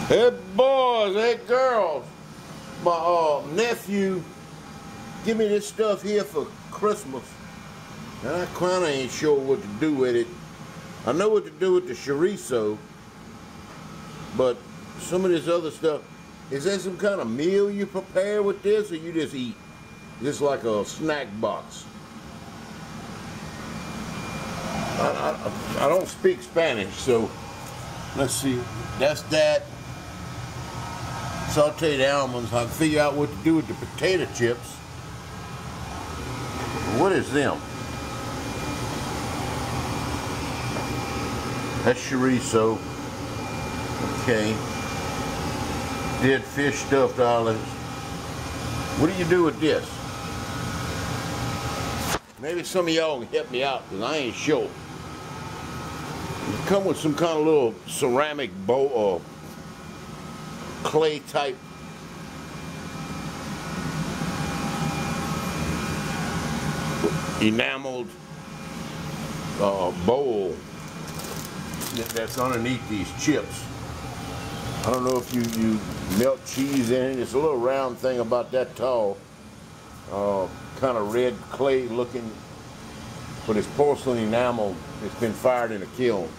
Hey boys, hey girls, my nephew give me this stuff here for Christmas, and I kinda ain't sure what to do with it. I know what to do with the chorizo, but some of this other stuff, is there some kind of meal you prepare with this, or you just eat? Just like a snack box? I don't speak Spanish, so let's see. That's that. Sauteed almonds. I can figure out what to do with the potato chips. What is them? That's chorizo. Okay. Dead fish stuffed olives. What do you do with this? Maybe some of y'all can help me out, because I ain't sure. It come with some kind of little ceramic bowl or clay type enameled bowl that's underneath these chips. I don't know if you melt cheese in it. It's a little round thing about that tall, kind of red clay looking, but it's porcelain enamel. It's been fired in a kiln.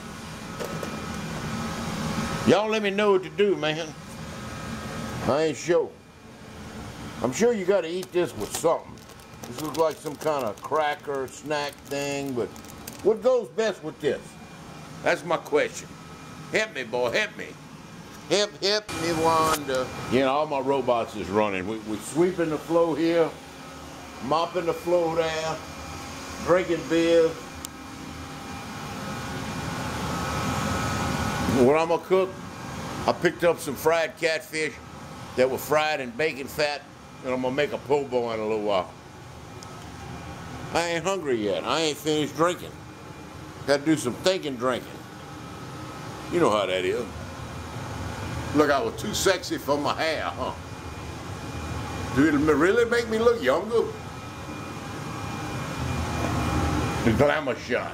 Y'all let me know what to do, man. I ain't sure. I'm sure you got to eat this with something. This looks like some kind of cracker snack thing, but what goes best with this? That's my question. Help me, boy, help me. Help me, Wanda. You know, all my robots is running. We sweeping the floor here, mopping the floor there, drinking beer. What I'm gonna cook, I picked up some fried catfish that were fried in bacon fat, and I'm gonna make a po' boy in a little while. I ain't hungry yet. I ain't finished drinking. Gotta do some thinking drinking. You know how that is. Look, I was too sexy for my hair, huh? Do it really make me look younger? The glamour shot.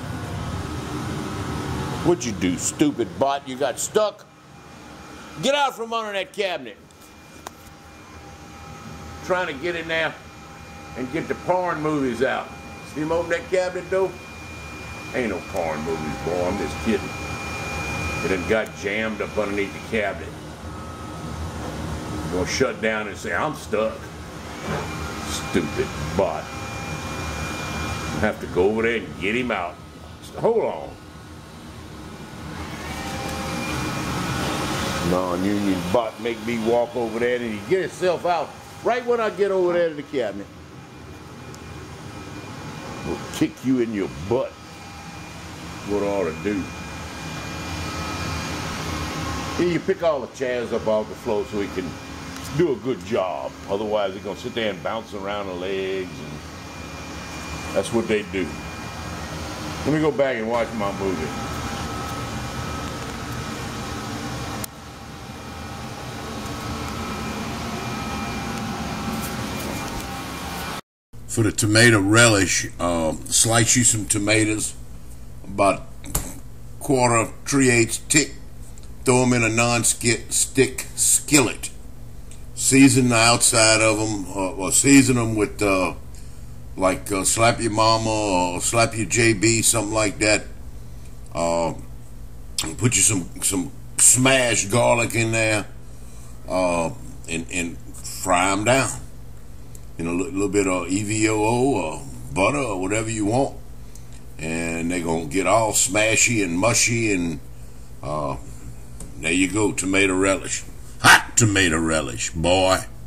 What'd you do, stupid bot? You got stuck? Get out from under that cabinet. Trying to get in there and get the porn movies out. See him open that cabinet though? Ain't no porn movies, boy. I'm just kidding. It done got jammed up underneath the cabinet. You're gonna shut down and say, I'm stuck. Stupid bot. You have to go over there and get him out. Hold on. Non-union bot make me walk over there, and he get himself out right when I get over there to the cabinet. We'll kick you in your butt. What I ought to do. Yeah, you pick all the chairs up off the floor so he can do a good job. Otherwise, they're going to sit there and bounce around the legs, and that's what they do. Let me go back and watch my movie. For the tomato relish, slice you some tomatoes, about 1/4, 3/8 thick. Throw them in a non-stick skillet. Season the outside of them, or season them with like Slap Your Mama or Slap Your JB, something like that. Put you some smashed garlic in there, and fry them down. In a little bit of EVOO or butter or whatever you want, and they're gonna get all smashy and mushy, and there you go, tomato relish. Hot tomato relish, boy.